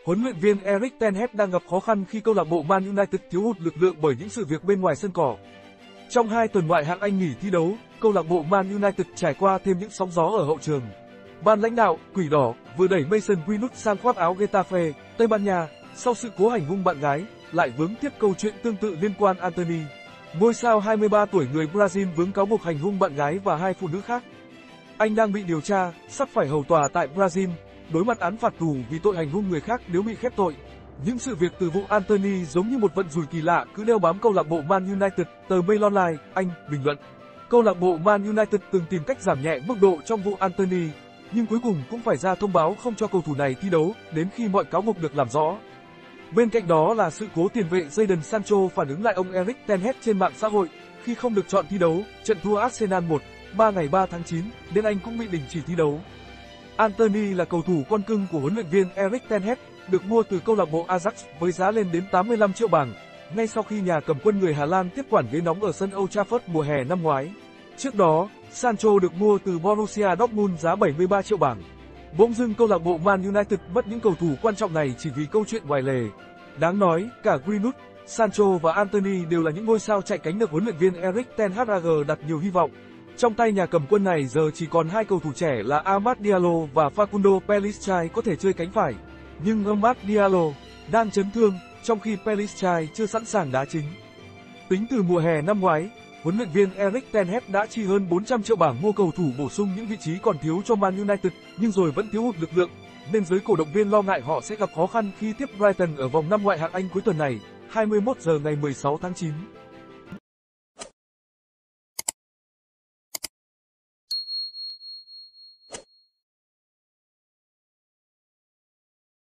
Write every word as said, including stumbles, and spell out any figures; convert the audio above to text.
Huấn luyện viên Erik ten Hag đang gặp khó khăn khi câu lạc bộ Man United thiếu hụt lực lượng bởi những sự việc bên ngoài sân cỏ. Trong hai tuần ngoại hạng Anh nghỉ thi đấu, câu lạc bộ Man United trải qua thêm những sóng gió ở hậu trường. Ban lãnh đạo Quỷ Đỏ vừa đẩy Mason Greenwood sang khoác áo Getafe, Tây Ban Nha, sau sự cố hành hung bạn gái, lại vướng tiếp câu chuyện tương tự liên quan Antony. Ngôi sao hai mươi ba tuổi người Brazil vướng cáo buộc hành hung bạn gái và hai phụ nữ khác. Anh đang bị điều tra, sắp phải hầu tòa tại Brazil, đối mặt án phạt tù vì tội hành hung người khác nếu bị khép tội. Những sự việc từ vụ Antony giống như một vận rủi kỳ lạ cứ đeo bám câu lạc bộ Man United, tờ Mail Online, Anh, bình luận. Câu lạc bộ Man United từng tìm cách giảm nhẹ mức độ trong vụ Antony, nhưng cuối cùng cũng phải ra thông báo không cho cầu thủ này thi đấu đến khi mọi cáo buộc được làm rõ. Bên cạnh đó là sự cố tiền vệ Jadon Sancho phản ứng lại ông Erik ten Hag trên mạng xã hội khi không được chọn thi đấu trận thua Arsenal một ba ngày ba tháng chín, nên anh cũng bị đình chỉ thi đấu. Antony là cầu thủ con cưng của huấn luyện viên Erik ten Hag, được mua từ câu lạc bộ Ajax với giá lên đến tám mươi lăm triệu bảng, ngay sau khi nhà cầm quân người Hà Lan tiếp quản ghế nóng ở sân Old Trafford mùa hè năm ngoái. Trước đó, Sancho được mua từ Borussia Dortmund giá bảy mươi ba triệu bảng. Bỗng dưng câu lạc bộ Man United mất những cầu thủ quan trọng này chỉ vì câu chuyện ngoài lề. Đáng nói, cả Greenwood, Sancho và Antony đều là những ngôi sao chạy cánh được huấn luyện viên Erik ten Hag đặt nhiều hy vọng. Trong tay nhà cầm quân này giờ chỉ còn hai cầu thủ trẻ là Amad Diallo và Facundo Pellistri có thể chơi cánh phải. Nhưng Amad Diallo đang chấn thương, trong khi Pellistri chưa sẵn sàng đá chính. Tính từ mùa hè năm ngoái, huấn luyện viên Erik ten Hag đã chi hơn bốn trăm triệu bảng mua cầu thủ bổ sung những vị trí còn thiếu cho Man United, nhưng rồi vẫn thiếu hụt lực lượng, nên giới cổ động viên lo ngại họ sẽ gặp khó khăn khi tiếp Brighton ở vòng năm ngoại hạng Anh cuối tuần này, hai mươi mốt giờ ngày mười sáu tháng chín.